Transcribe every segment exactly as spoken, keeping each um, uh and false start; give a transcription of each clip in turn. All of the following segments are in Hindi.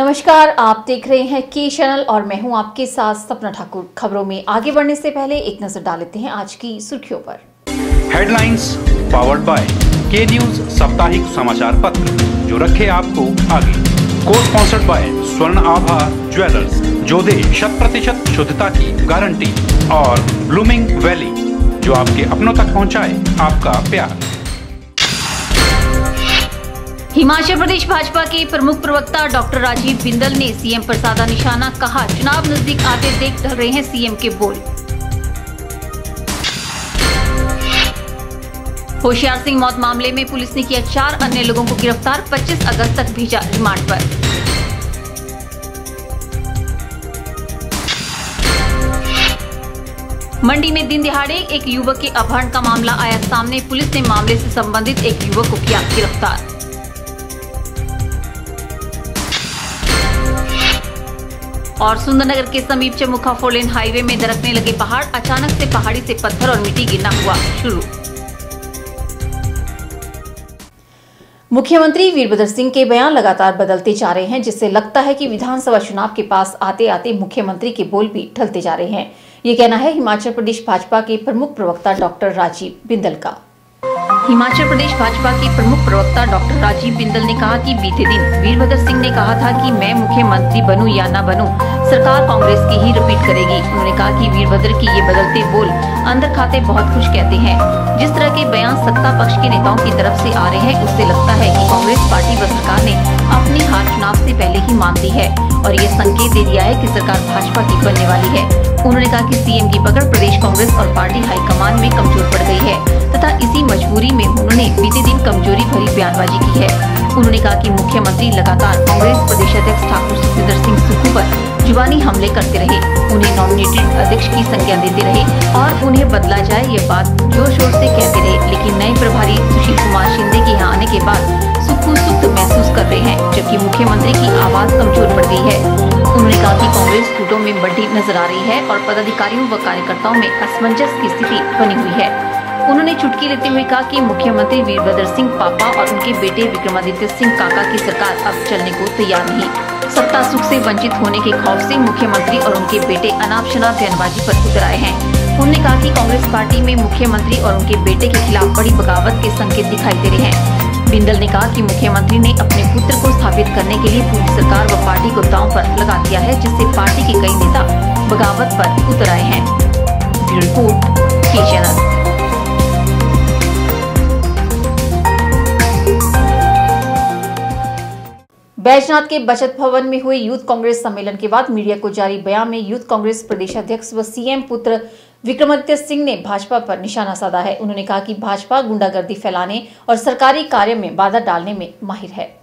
नमस्कार, आप देख रहे हैं के चैनल और मैं हूं आपके साथ सपना ठाकुर। खबरों में आगे बढ़ने से पहले एक नजर डाल लेते हैं आज की सुर्खियों पर। Headlines powered by K news साप्ताहिक समाचार पत्र, जो रखे आपको आगे। को स्पॉन्सर्ड बाय स्वर्ण आभा ज्वेलर्स, जो दे शत प्रतिशत शुद्धता की गारंटी, और ब्लूमिंग वैली, जो आपके अपनों तक पहुंचाए आपका प्यार। हिमाचल प्रदेश भाजपा के प्रमुख प्रवक्ता डॉक्टर राजीव बिंदल ने सीएम पर साधा निशाना, कहा चुनाव नजदीक आते देख ढल रहे हैं सीएम के बोल। होशियार सिंह मौत मामले में पुलिस ने किया चार अन्य लोगों को गिरफ्तार, पच्चीस अगस्त तक भेजा रिमांड पर। मंडी में दिन दिहाड़े एक युवक के अपहरण का मामला आया सामने, पुलिस ने मामले से संबंधित एक युवक को किया गिरफ्तार। और सुंदरनगर के समीप चमुखा फोर लेन हाईवे में दरकने लगे पहाड़, अचानक से पहाड़ी से पत्थर और मिट्टी गिरना हुआ शुरू। मुख्यमंत्री वीरभद्र सिंह के बयान लगातार बदलते जा रहे हैं, जिससे लगता है कि विधानसभा चुनाव के पास आते आते मुख्यमंत्री के बोल भी ढलते जा रहे हैं। ये कहना है हिमाचल प्रदेश भाजपा के प्रमुख प्रवक्ता डॉक्टर राजीव बिंदल का। हिमाचल प्रदेश भाजपा के प्रमुख प्रवक्ता डॉक्टर राजीव बिंदल ने कहा कि बीते दिन वीरभद्र सिंह ने कहा था कि मैं मुख्यमंत्री बनूं या न बनूं, सरकार कांग्रेस की ही रिपीट करेगी। उन्होंने कहा कि वीरभद्र की ये बदलते बोल अंदर खाते बहुत कुछ कहते हैं। जिस तरह के बयान सत्ता पक्ष के नेताओं की तरफ से आ रहे हैं, उससे लगता है कि कांग्रेस पार्टी व सरकार ने अपनी हार चुनाव से पहले ही मान ली है और ये संकेत दे दिया है कि सरकार भाजपा की बनने वाली है। उन्होंने कहा कि सीएम की पकड़ प्रदेश कांग्रेस और पार्टी हाईकमान में कमजोर पड़ गई है तथा इसी मजबूरी में उन्होंने बीते दिन कमजोरी भरी बयानबाजी की है। उन्होंने कहा कि मुख्यमंत्री लगातार कांग्रेस प्रदेश अध्यक्ष ठाकुर सुखविंदर सिंह सुक्खू पर जुबानी हमले करते रहे, उन्हें नॉमिनेटेड अध्यक्ष की संज्ञा देते रहे और उन्हें बदला जाए ये बात जोर शोर से कहते रहे। लेकिन नए प्रभारी सुशील कुमार शिंदे के यहाँ आने के बाद सुक्खू सुस्त महसूस कर रहे हैं, जबकि मुख्यमंत्री की आवाज कमजोर पड़ गई है। उन्होंने कहा कि कांग्रेस टूटों में बढ़ती नजर आ रही है और पदाधिकारियों व कार्यकर्ताओं में असमंजस की स्थिति बनी हुई है। उन्होंने चुटकी लेते हुए कहा कि मुख्यमंत्री वीरभद्र सिंह पापा और उनके बेटे विक्रमादित्य सिंह काका की सरकार अब चलने को तैयार नहीं। सत्ता सुख से वंचित होने के खौफ से मुख्यमंत्री और उनके बेटे अनाप शनाप बयानबाजी पर उतर आए हैं। उन्होंने कहा कि कांग्रेस पार्टी में मुख्यमंत्री और उनके बेटे के खिलाफ बड़ी बगावत के संकेत दिखाई दे रहे हैं। बिंदल ने कहा कि मुख्यमंत्री ने अपने पुत्र को स्थापित करने के लिए पूरी सरकार व पार्टी को दांव पर लगा दिया है, जिससे पार्टी के कई नेता बगावत पर उतर आए हैं। ब्यूरो रिपोर्ट, के चैनल। बैजनाथ के बचत भवन में हुए यूथ कांग्रेस सम्मेलन के बाद मीडिया को जारी बयान में यूथ कांग्रेस प्रदेश अध्यक्ष व सीएम पुत्र विक्रमादित्य सिंह ने भाजपा पर निशाना साधा है। उन्होंने कहा कि भाजपा गुंडागर्दी फैलाने और सरकारी कार्य में बाधा डालने में माहिर है।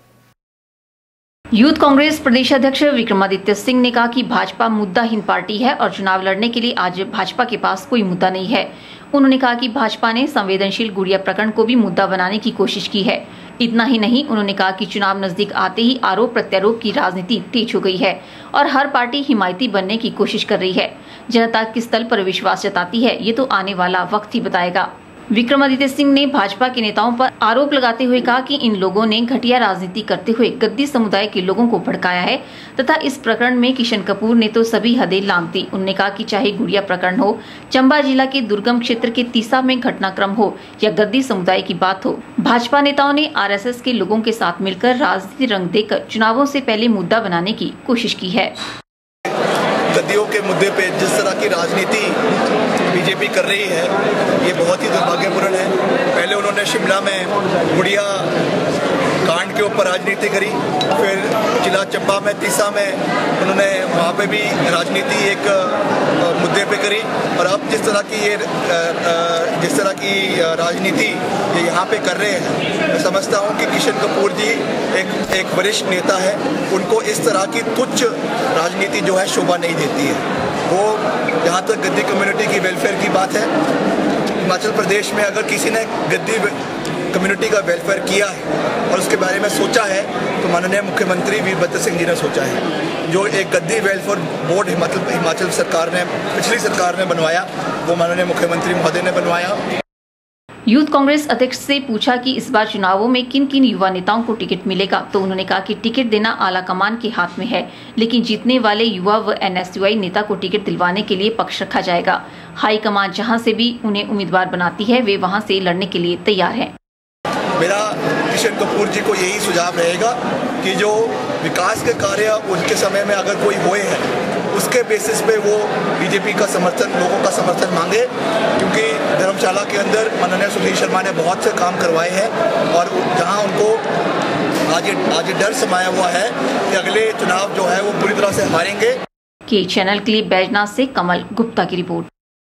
यूथ कांग्रेस प्रदेश अध्यक्ष विक्रमादित्य सिंह ने कहा कि भाजपा मुद्दाहीन पार्टी है और चुनाव लड़ने के लिए आज भाजपा के पास कोई मुद्दा नहीं है। उन्होंने कहा कि भाजपा ने संवेदनशील गुड़िया प्रकरण को भी मुद्दा बनाने की कोशिश की है। इतना ही नहीं, उन्होंने कहा कि चुनाव नजदीक आते ही आरोप प्रत्यारोप की राजनीति तेज हो गई है और हर पार्टी हिमायती बनने की कोशिश कर रही है। जनता किस तल पर विश्वास जताती है, ये तो आने वाला वक्त ही बताएगा। विक्रमादित्य सिंह ने भाजपा के नेताओं पर आरोप लगाते हुए कहा कि इन लोगों ने घटिया राजनीति करते हुए गद्दी समुदाय के लोगों को भड़काया है तथा इस प्रकरण में किशन कपूर ने तो सभी हदें लांघ दी। उन्होंने कहा कि चाहे गुड़िया प्रकरण हो, चंबा जिला के दुर्गम क्षेत्र के तीसा में घटनाक्रम हो या गद्दी समुदाय की बात हो, भाजपा नेताओं ने आरएसएस के लोगों के साथ मिलकर राजनीति रंग देकर चुनावों से पहले मुद्दा बनाने की कोशिश की है। गद्दियों के मुद्दे पे जिस तरह की राजनीति बीजेपी कर रही है, ये बहुत ही दुर्भाग्यपूर्ण है। पहले उन्होंने शिमला में गुड़िया कांड के ऊपर राजनीति करी, फिर जिला चंबा में तीसा में उन्होंने वहाँ पे भी राजनीति एक मुद्दे पे करी और अब जिस तरह की ये जिस तरह की राजनीति ये यहाँ पे कर रहे हैं, मैं समझता हूँ कि किशन कपूर जी एक एक वरिष्ठ नेता है, उनको इस तरह की तुच्छ राजनीति जो है शोभा नहीं देती है। वो जहाँ तक गद्दी कम्युनिटी की वेलफेयर की बात है, हिमाचल प्रदेश में अगर किसी ने गद्दी कम्युनिटी का वेलफेयर किया है और उसके बारे में सोचा है तो माननीय मुख्यमंत्री वीरभद्र सिंह जी ने सोचा है। जो एक गद्दी वेलफेयर बोर्ड हिमाचल हिमाचल सरकार ने पिछली सरकार ने बनवाया, वो माननीय मुख्यमंत्री महोदय ने बनवाया। यूथ कांग्रेस अध्यक्ष से पूछा कि इस बार चुनावों में किन किन युवा नेताओं को टिकट मिलेगा, तो उन्होंने कहा कि टिकट देना आला कमान के हाथ में है, लेकिन जीतने वाले युवा व एनएसयूआई नेता को टिकट दिलवाने के लिए पक्ष रखा जाएगा। हाईकमान जहां से भी उन्हें उम्मीदवार बनाती है, वे वहां से लड़ने के लिए तैयार है। मेरा किशन कपूर जी को यही सुझाव रहेगा कि जो विकास के कार्य उनके समय में अगर कोई हुए हैं उसके बेसिस पे वो बीजेपी का समर्थन, लोगों का समर्थन मांगे, क्योंकि धर्मशाला के अंदर माननीय सुनील शर्मा ने बहुत से काम करवाए हैं और जहां उनको आज आज डर समाया हुआ है कि अगले चुनाव जो है वो पूरी तरह से हारेंगे। के चैनल के लिए बैजनाथ से कमल गुप्ता की रिपोर्ट।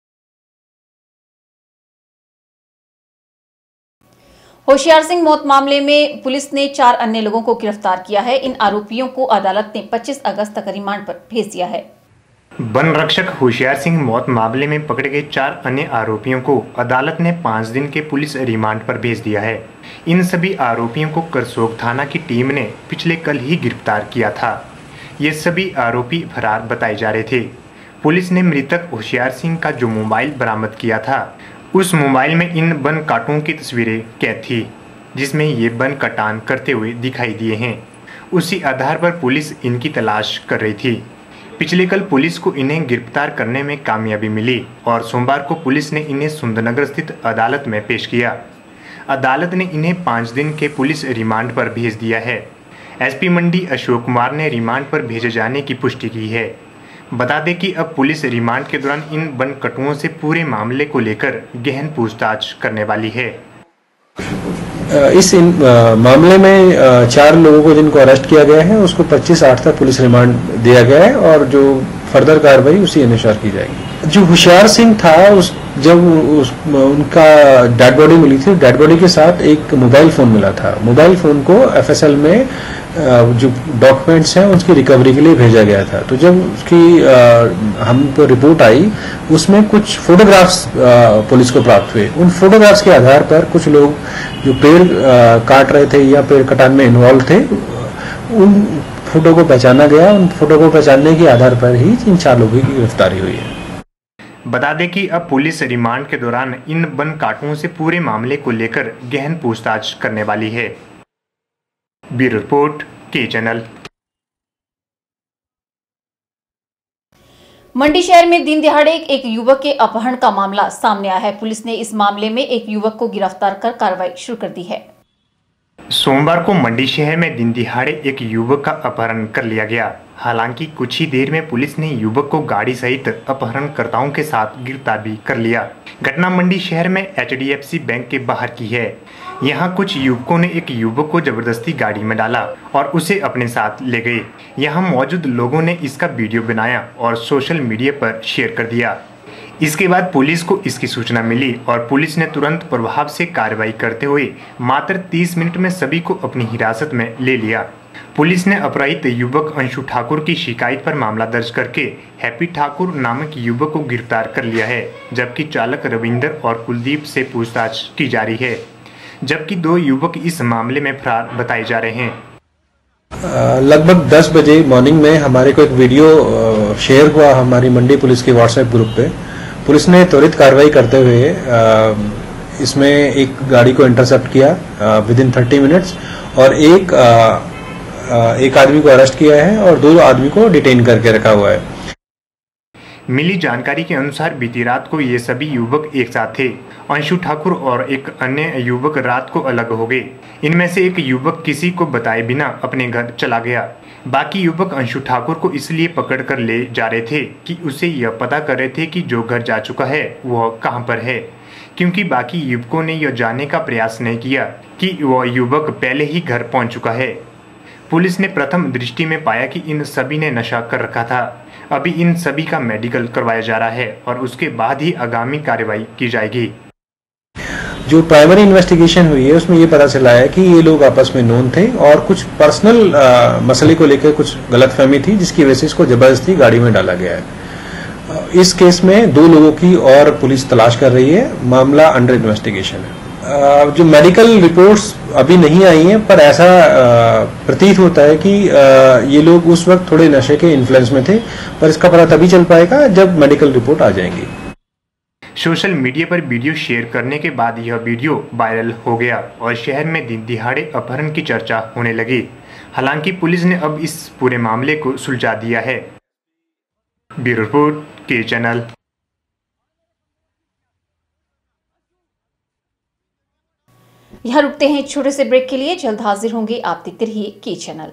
होशियार सिंह मौत मामले में पुलिस ने चार अन्य लोगों को गिरफ्तार किया है। इन आरोपियों को अदालत ने पच्चीस अगस्त तक रिमांड पर भेज दिया है। वन रक्षक होशियार सिंह मौत मामले में पकड़े गए चार अन्य आरोपियों को अदालत ने पाँच दिन के पुलिस रिमांड पर भेज दिया है। इन सभी आरोपियों को करसोग थाना की टीम ने पिछले कल ही गिरफ्तार किया था। ये सभी आरोपी फरार बताए जा रहे थे। पुलिस ने मृतक होशियार सिंह का जो मोबाइल बरामद किया था, उस मोबाइल में इन वन काटों की तस्वीरें कैद थी, जिसमें ये वन कटान करते हुए दिखाई दिए हैं। उसी आधार पर पुलिस इनकी तलाश कर रही थी। पिछले कल पुलिस को इन्हें गिरफ्तार करने में कामयाबी मिली और सोमवार को पुलिस ने इन्हें सुंदरनगर स्थित अदालत में पेश किया। अदालत ने इन्हें पाँच दिन के पुलिस रिमांड पर भेज दिया है। एसपी मंडी अशोक कुमार ने रिमांड पर भेजे जाने की पुष्टि की है। बता दें कि अब पुलिस रिमांड के दौरान इन वन कटुओं से पूरे मामले को लेकर गहन पूछताछ करने वाली है। इस इन, आ, मामले में आ, चार लोगों को जिनको अरेस्ट किया गया है उसको पच्चीस आठ तक पुलिस रिमांड दिया गया है और जो फर्दर कार्रवाई उसी अनुसार की जाएगी। जो होशियार सिंह था, उस जब उस, उनका डेड बॉडी मिली थी, डेड बॉडी के साथ एक मोबाइल फोन मिला था। मोबाइल फोन को एफएसएल में जो डॉक्यूमेंट्स हैं उसकी रिकवरी के लिए भेजा गया था। तो जब उसकी हमको रिपोर्ट आई, उसमें कुछ फोटोग्राफ्स पुलिस को प्राप्त हुए। उन फोटोग्राफ्स के आधार पर कुछ लोग जो पेड़ काट रहे थे या पेड़ कटान में इन्वॉल्व थे, उन फोटो को पहचाना गया। उन फोटो को पहचानने के आधार पर ही इन चार लोगों की गिरफ्तारी हुई है। बता दें कि अब पुलिस रिमांड के दौरान इन वन काटुओं से पूरे मामले को लेकर गहन पूछताछ करने वाली है। ब्यूरो रिपोर्ट, के चैनल। मंडी शहर में दिन दिहाड़े एक युवक के अपहरण का मामला सामने आया है। पुलिस ने इस मामले में एक युवक को गिरफ्तार कर कार्रवाई शुरू कर दी है। सोमवार को मंडी शहर में दिन दिहाड़े एक युवक का अपहरण कर लिया गया। हालांकि कुछ ही देर में पुलिस ने युवक को गाड़ी सहित अपहरणकर्ताओं के साथ गिरफ्तार भी कर लिया। घटना मंडी शहर में एचडीएफसी बैंक के बाहर की है। यहाँ कुछ युवकों ने एक युवक को जबरदस्ती गाड़ी में डाला और उसे अपने साथ ले गए। यहाँ मौजूद लोगों ने इसका वीडियो बनाया और सोशल मीडिया पर शेयर कर दिया। इसके बाद पुलिस को इसकी सूचना मिली और पुलिस ने तुरंत प्रभाव से कार्रवाई करते हुए मात्र तीस मिनट में सभी को अपनी हिरासत में ले लिया। पुलिस ने अपहृत युवक अंशु ठाकुर की शिकायत पर मामला दर्ज करके हैप्पी ठाकुर नामक युवक को गिरफ्तार कर लिया है, जबकि चालक रविंदर और कुलदीप से पूछताछ की जा रही है, जबकि दो युवक इस मामले में फरार बताए जा रहे हैं। लगभग दस बजे मॉर्निंग में हमारे को एक वीडियो शेयर हुआ हमारी मंडी पुलिस के व्हाट्सएप ग्रुप पे। पुलिस ने त्वरित कार्रवाई करते हुए इसमें एक गाड़ी को इंटरसेप्ट किया विद इन थर्टी मिनट्स और एक एक आदमी को अरेस्ट किया है और दो आदमी को डिटेन करके रखा हुआ है। मिली जानकारी के अनुसार बीती रात को ये सभी युवक एक साथ थे। अंशु ठाकुर और एक अन्य युवक रात को अलग हो गए। इनमें से एक युवक किसी को बताए बिना अपने घर चला गया। बाकी युवक अंशु ठाकुर को इसलिए पकड़ कर ले जा रहे थे कि उसे यह पता कर रहे थे कि जो घर जा चुका है वह कहां पर है, क्योंकि बाकी युवकों ने यह जानने का प्रयास नहीं किया कि वह युवक पहले ही घर पहुंच चुका है। पुलिस ने प्रथम दृष्टि में पाया कि इन सभी ने नशा कर रखा था। अभी इन सभी का मेडिकल करवाया जा रहा है और उसके बाद ही आगामी कार्रवाई की जाएगी। जो प्राइमरी इन्वेस्टिगेशन हुई है उसमें ये पता चला है कि ये लोग आपस में नोन थे और कुछ पर्सनल मसले को लेकर कुछ गलतफहमी थी, जिसकी वजह से इसको जबरदस्ती गाड़ी में डाला गया है। इस केस में दो लोगों की और पुलिस तलाश कर रही है। मामला अंडर इन्वेस्टिगेशन है। जो मेडिकल रिपोर्ट्स अभी नहीं आई हैं, पर ऐसा प्रतीत होता है कि ये लोग उस वक्त थोड़े नशे के इन्फ्लुएंस में थे, पर इसका पता तभी चल पाएगा जब मेडिकल रिपोर्ट आ जाएंगी। सोशल मीडिया पर वीडियो शेयर करने के बाद यह वीडियो वायरल हो गया और शहर में दिन दिहाड़े अपहरण की चर्चा होने लगी। हालांकि पुलिस ने अब इस पूरे मामले को सुलझा दिया है। ब्यूरो रिपोर्ट के चैनल। यहाँ रुकते हैं छोटे से ब्रेक के लिए, जल्द हाजिर होंगे। आप देखते रहिए K channel.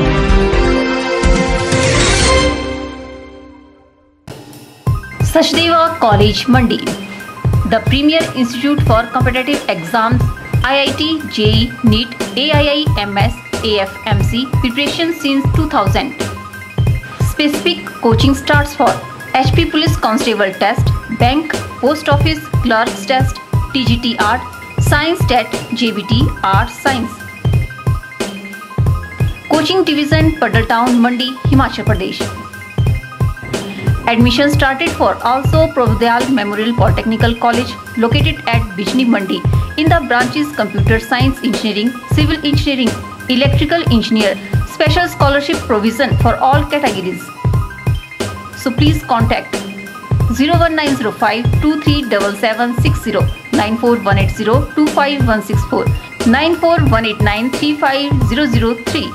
Sachdeva college Mandi, the premier institute for competitive exams, I I T, J E, NEET, A I I M S, A F M C preparation since two thousand. Specific coaching starts for H P Police Constable Test, Bank, Post Office Clerks Test, T G T Art, Science Tet, J B T, Art Science. Coaching Division, Padal Town, Mandi, Himachal Pradesh. Admission started for also Providyal Memorial Polytechnical College located at Bijni Mandi in the branches Computer Science Engineering, Civil Engineering, Electrical Engineer. Special scholarship provision for all categories. So please contact zero one nine zero five two three seven seven six zero, nine four one eight zero two five one six four, nine four one eight nine three five zero zero three.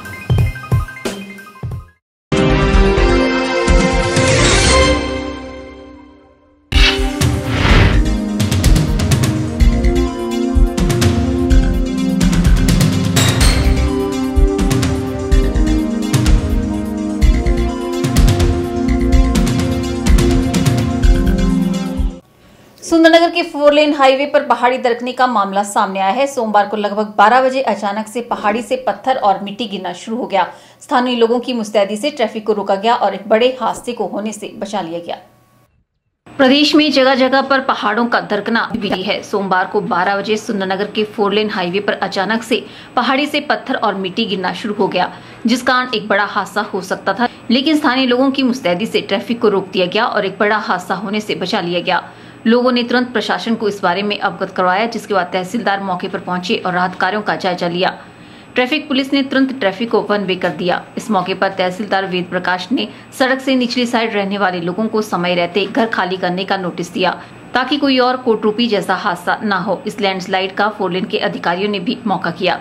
Sundernagar के फोर लेन हाईवे पर पहाड़ी दरकने का मामला सामने आया है। सोमवार को लगभग बारह बजे अचानक से पहाड़ी से पत्थर और मिट्टी गिरना शुरू हो गया। स्थानीय लोगों की मुस्तैदी से ट्रैफिक को रोका गया और एक बड़े हादसे को होने से बचा लिया गया। प्रदेश में जगह जगह पर पहाड़ों का दरकना भी है। सोमवार को बारह बजे सुंदरनगर के फोर लेन हाईवे पर अचानक से पहाड़ी से पत्थर और मिट्टी गिरना शुरू हो गया, जिस कारण एक बड़ा हादसा हो सकता था, लेकिन स्थानीय लोगों की मुस्तैदी से ट्रैफिक को रोक दिया गया और एक बड़ा हादसा होने से बचा लिया गया। लोगों ने तुरंत प्रशासन को इस बारे में अवगत करवाया, जिसके बाद तहसीलदार मौके पर पहुंचे और राहत कार्यों का जायजा लिया। ट्रैफिक पुलिस ने तुरंत ट्रैफिक को वन वे कर दिया। इस मौके पर तहसीलदार वेद प्रकाश ने सड़क से निचली साइड रहने वाले लोगों को समय रहते घर खाली करने का नोटिस दिया, ताकि कोई और कोटरूपी जैसा हादसा न हो। इस लैंडस्लाइड का फोर लेन के अधिकारियों ने भी मौका किया।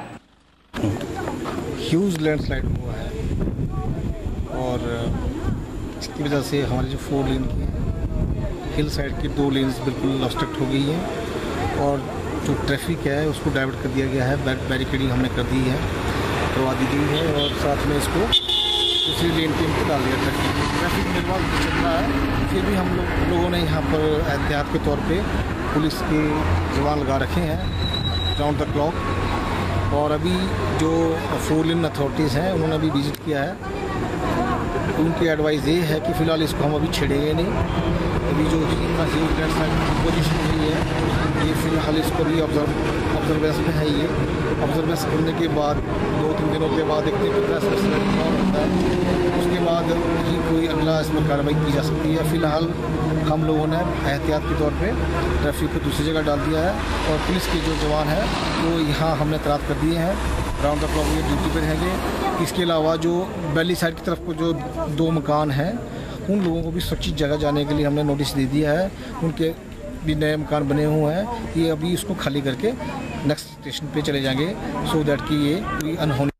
ह्यूज लैंडस्लाइड हुआ है और इसकी वजह से हमारी जो फोर लेन की हिल साइड की दो लेन्स बिल्कुल ऑब्स्ट्रक्ट हो गई हैं और जो ट्रैफिक है उसको डाइवर्ट कर दिया गया है। बैरिकेडिंग हमने कर दी है, करवा दी गई है और साथ में इसको दूसरी लेन पे इनको डाल दिया। ट्रैफिक ट्रैफिक निर्माण चल रहा है, फिर भी हम लोग लोगों ने यहाँ पर एहतियात के तौर पे पुलिस के जवान लगा रखे हैं राउंड द क्लॉक। और अभी जो फोर लेन अथॉरिटीज़ हैं उन्होंने अभी विजिट किया है। उनकी एडवाइस ये है कि फ़िलहाल इसको हम अभी छेड़ेंगे नहीं। अभी जो पोजीशन हुई है ये फिलहाल इसको भी ऑब्जर्व ऑब्जर्वेंस में है। ये ऑब्जर्वेंस करने के बाद दो तीन दिनों के बाद देखते हैं कितना होता है, उसके बाद ही कोई अगला इसमें कार्रवाई की जा सकती है। फ़िलहाल हम लोगों ने एहतियात के तौर पे ट्रैफिक को दूसरी जगह डाल दिया है और पुलिस के जो जवान हैं वो यहाँ हमने तैनात कर दिए हैं, राउंड द क्लॉक ये ड्यूटी पर रहेंगे। इसके अलावा जो वैली साइड की तरफ को जो दो मकान हैं उन लोगों को भी सुरक्षित जगह जाने के लिए हमने नोटिस दे दिया है। उनके भी नए मकान बने हुए हैं, ये अभी इसको खाली करके नेक्स्ट स्टेशन पे चले जाएंगे सो दैट कि ये कोई अनहोनी।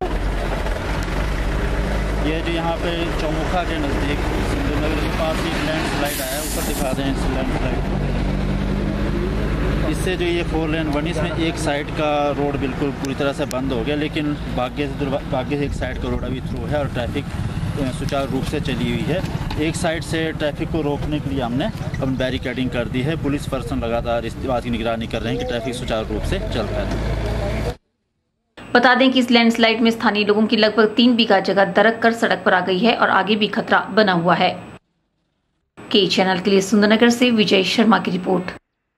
ये जो यहाँ पे चौमुखा के नज़दीक सुंदरनगर के पास ही लैंड स्लाइड आया, ऊपर दिखा दें इस लैंड स्लाइड। इससे जो ये फोर लेन बनी इसमें एक साइड का रोड बिल्कुल पूरी तरह से बंद हो गया, लेकिन भाग्य से भाग्य से एक साइड का रोड अभी थ्रू है और ट्रैफिक सुचारू रूप से चली हुई है। एक साइड से ट्रैफिक को रोकने के लिए हमने अब बैरिकेडिंग कर दी है। पुलिस पर्सन लगातार इस बात की निगरानी कर रहे हैं कि ट्रैफिक सुचारू रूप से चल पाए। बता दें कि इस लैंडस्लाइड में स्थानीय लोगों की लगभग तीन बीघा जगह दरक कर सड़क पर आ गई है और आगे भी खतरा बना हुआ है। के चैनल के लिए सुंदरनगर से विजय शर्मा की रिपोर्ट।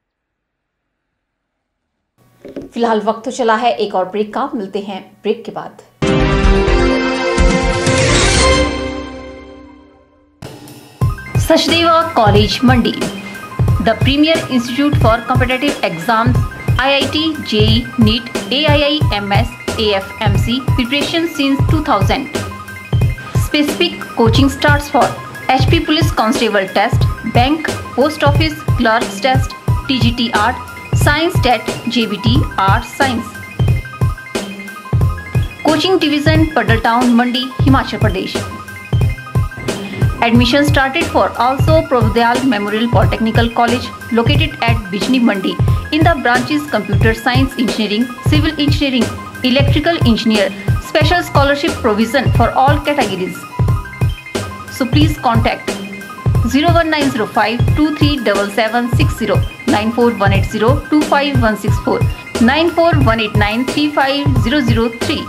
फिलहाल वक्त तो चला है एक और ब्रेक का, मिलते हैं ब्रेक के बाद। Sachdeva college Mandi, the premier institute for competitive exams, I I T, J E, NEET, A I I M S, A F M C preparation since two thousand. Specific coaching starts for H P Police Constable Test, Bank, Post Office Clerks Test, TGT art, science TET, JBT art science. Coaching division Paddal town Mandi Himachal Pradesh. Admission started for also Providyal Memorial Polytechnical College located at Bijni Mandi in the branches Computer Science Engineering, Civil Engineering, Electrical Engineer, special scholarship provision for all categories. So please contact zero one nine zero five two three seven seven six zero, nine four one eight zero two five one six four, nine four one eight nine three five zero zero three.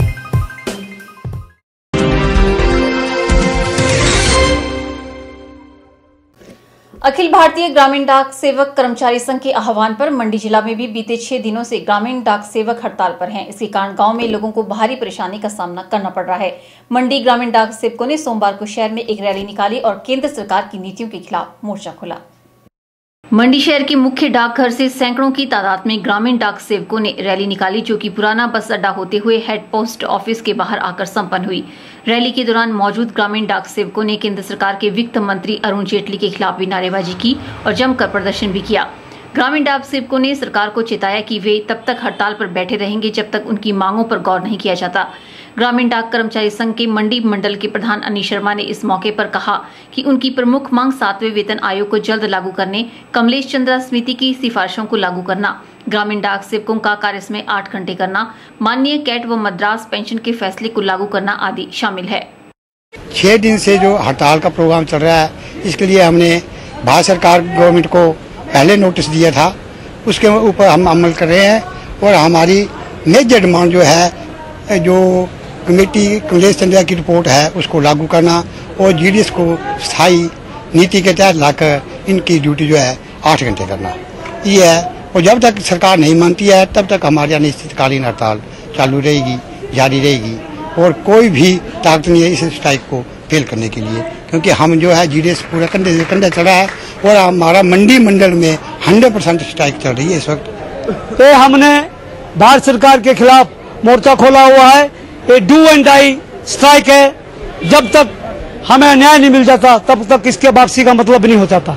अखिल भारतीय ग्रामीण डाक सेवक कर्मचारी संघ के आह्वान पर मंडी जिला में भी बीते छह दिनों से ग्रामीण डाक सेवक हड़ताल पर हैं। इसके कारण गांव में लोगों को भारी परेशानी का सामना करना पड़ रहा है। मंडी ग्रामीण डाक सेवकों ने सोमवार को शहर में एक रैली निकाली और केंद्र सरकार की नीतियों के खिलाफ मोर्चा खोला। मंडी शहर के मुख्य डाकघर से सैकड़ों की तादाद में ग्रामीण डाक सेवकों ने रैली निकाली, जो कि पुराना बस अड्डा होते हुए हेड पोस्ट ऑफिस के बाहर आकर संपन्न हुई। रैली के दौरान मौजूद ग्रामीण डाक सेवकों ने केंद्र सरकार के वित्त मंत्री अरुण जेटली के खिलाफ भी नारेबाजी की और जमकर प्रदर्शन भी किया। ग्रामीण डाक सेवकों ने सरकार को चेताया कि वे तब तक हड़ताल पर बैठे रहेंगे जब तक उनकी मांगों पर गौर नहीं किया जाता। ग्रामीण डाक कर्मचारी संघ के मंडी मंडल के प्रधान अनिल शर्मा ने इस मौके पर कहा कि उनकी प्रमुख मांग सातवें वेतन आयोग को जल्द लागू करने, कमलेश चंद्रा समिति की सिफारिशों को लागू करना, ग्रामीण डाक सेवकों का कार्य समय आठ घंटे करना, माननीय कैट व मद्रास पेंशन के फैसले को लागू करना आदि शामिल है। छह दिन से जो हड़ताल का प्रोग्राम चल रहा है, इसके लिए हमने भारत सरकार गवर्नमेंट को पहले नोटिस दिया था, उसके ऊपर हम अमल कर रहे हैं और हमारी मेजर डिमांड जो है, जो कमेटी कमलेश चंद्रा की रिपोर्ट है उसको लागू करना और जीडीएस को स्थायी नीति के तहत लाकर इनकी ड्यूटी जो है आठ घंटे करना, ये है। और जब तक सरकार नहीं मानती है तब तक हमारी अनिश्चितकालीन हड़ताल चालू रहेगी, जारी रहेगी और कोई भी ताकत नहीं है इस स्ट्राइक को फेल करने के लिए, क्योंकि हम जो है जीडीएस पूरा कंधे से कंधा चढ़ा है और हमारा मंडी मंडल में हंड्रेड परसेंट स्ट्राइक चल रही है इस वक्त। ये हमने भारत सरकार के खिलाफ मोर्चा खोला हुआ है। ये डू एंड डाई स्ट्राइक है। जब तक हमें न्याय नहीं मिल जाता तब तक इसके वापसी का मतलब नहीं हो जाता।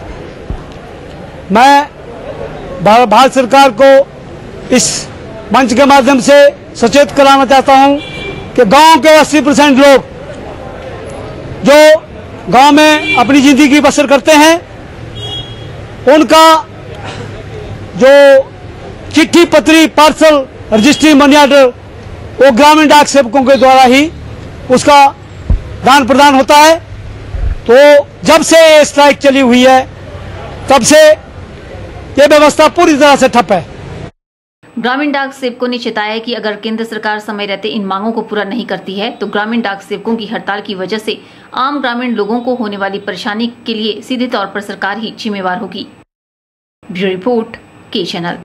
मैं भारत सरकार को इस मंच के माध्यम से सचेत कराना चाहता हूं कि गांव के अस्सी परसेंट लोग जो गांव में अपनी जिंदगी बसर करते हैं, उनका जो चिट्ठी पत्री पार्सल रजिस्ट्री मनी ऑर्डर वो ग्रामीण डाक सेवकों के द्वारा ही उसका दान प्रदान होता है। तो जब से ये स्ट्राइक चली हुई है तब से ये व्यवस्था पूरी तरह से ठप है। ग्रामीण डाक सेवकों ने चेताया कि अगर केंद्र सरकार समय रहते इन मांगों को पूरा नहीं करती है तो ग्रामीण डाक सेवकों की हड़ताल की वजह से आम ग्रामीण लोगों को होने वाली परेशानी के लिए सीधे तौर पर सरकार ही जिम्मेवार होगी। ब्यूरो रिपोर्ट, के चैनल।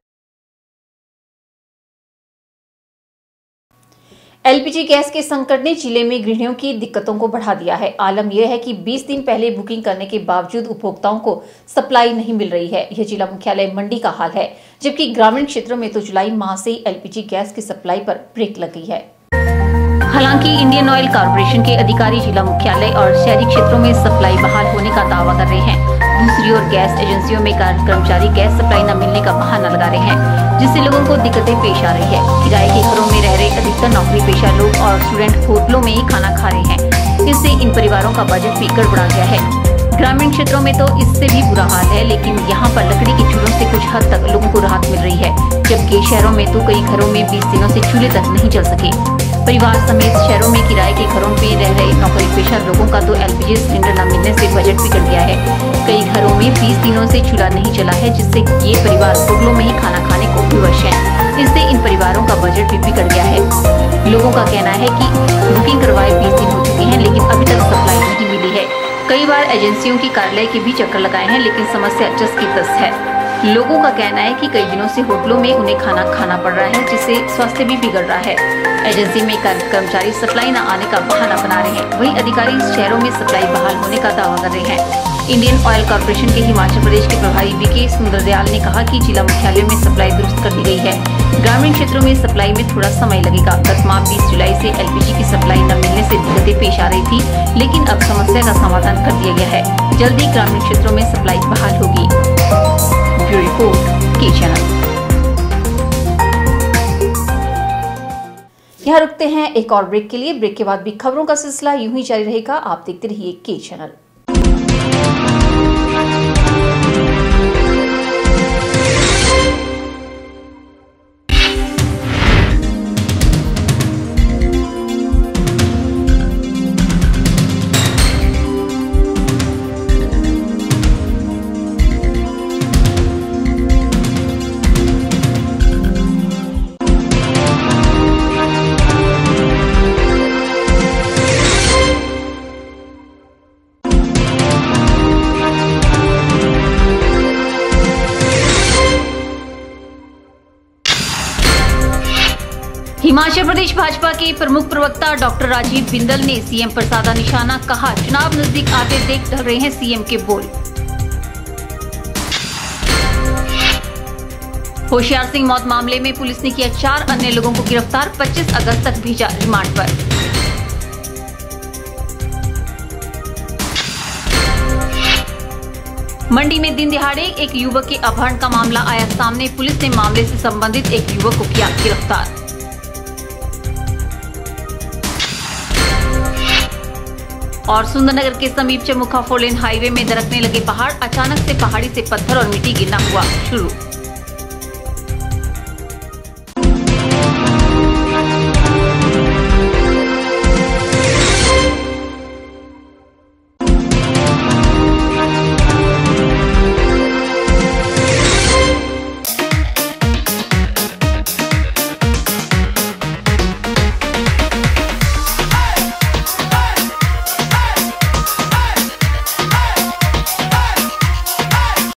एलपीजी गैस के संकट ने जिले में गृहिणियों की दिक्कतों को बढ़ा दिया है। आलम यह है कि बीस दिन पहले बुकिंग करने के बावजूद उपभोक्ताओं को सप्लाई नहीं मिल रही है। यह जिला मुख्यालय मंडी का हाल है, जबकि ग्रामीण क्षेत्रों में तो जुलाई माह से ही एलपीजी गैस की सप्लाई पर ब्रेक लग गई है। हालांकि इंडियन ऑयल कॉर्पोरेशन के अधिकारी जिला मुख्यालय और शहरी क्षेत्रों में सप्लाई बहाल होने का दावा कर रहे हैं। दूसरी ओर गैस एजेंसियों में कर्मचारी गैस सप्लाई न मिलने का बहाना लगा रहे हैं, जिससे लोगों को दिक्कतें पेश आ रही है। किराए के घरों में रह रहे अधिकतर नौकरी पेशा लोग और स्टूडेंट होटलों में ही खाना खा रहे हैं। इससे इन परिवारों का बजट भी गड़बड़ा गया है। ग्रामीण क्षेत्रों में तो इससे भी बुरा हाल है, लेकिन यहाँ पर लकड़ी के चूल्हों से कुछ हद तक लोगों को राहत मिल रही है, जबकि शहरों में तो कई घरों में बीस दिनों से चूल्हे तक नहीं जल सके। परिवार समेत शहरों में किराए के घरों में रह रहे नौकरी पेशा लोगों का तो एलपीजी सिलेंडर न मिलने से बजट बिगड़ गया है। कई घरों में बीस दिनों से चूल्हा नहीं चला है, जिससे ये परिवार होटलों में ही खाना खाने को विवश है। इससे इन परिवारों का बजट भी बिगड़ गया है। लोगों का कहना है कि बुकिंग करवाए बीस दिन हो चुके हैं, लेकिन अभी तक सप्लाई नहीं मिली है। कई बार एजेंसियों की कार्यालय के भी चक्कर लगाए हैं, लेकिन समस्या जस की तस है। लोगों का कहना है कि कई दिनों से होटलों में उन्हें खाना खाना पड़ रहा है, जिससे स्वास्थ्य भी बिगड़ रहा है। एजेंसी में कर्मचारी सप्लाई न आने का बहाना बना रहे हैं, वहीं अधिकारी शहरों में सप्लाई बहाल होने का दावा कर रहे हैं। इंडियन ऑयल कॉर्पोरेशन के हिमाचल प्रदेश के प्रभारी वीके सुंदरदयाल ने कहा कि जिला मुख्यालयों में सप्लाई दुरुस्त कर दी गई है। ग्रामीण क्षेत्रों में सप्लाई में थोड़ा समय लगेगा। गत माह बीस जुलाई से एलपीजी की सप्लाई न मिलने से दिक्कतें पेश आ रही थी, लेकिन अब समस्या का समाधान कर दिया गया है। जल्द ही ग्रामीण क्षेत्रों में सप्लाई बहाल होगी। ब्यूरो रिपोर्ट के चैनल। यहाँ रुकते हैं एक और ब्रेक के लिए। ब्रेक के बाद भी खबरों का सिलसिला यूं ही जारी रहेगा। आप देखते रहिए के चैनल। हिमाचल प्रदेश भाजपा के प्रमुख प्रवक्ता डॉक्टर राजीव बिंदल ने सीएम पर साधा निशाना, कहा चुनाव नजदीक आते देख ढल रहे हैं सीएम के बोल। होशियार सिंह मौत मामले में पुलिस ने किया चार अन्य लोगों को गिरफ्तार, पच्चीस अगस्त तक भेजा रिमांड पर। मंडी में दिन दिहाड़े एक युवक के अपहरण का मामला आया सामने, पुलिस ने मामले से संबंधित एक युवक को किया गिरफ्तार। और सुंदरनगर के समीप चमुखा फोर लेन हाईवे में दरकने लगे पहाड़, अचानक से पहाड़ी से पत्थर और मिट्टी गिरना हुआ शुरू।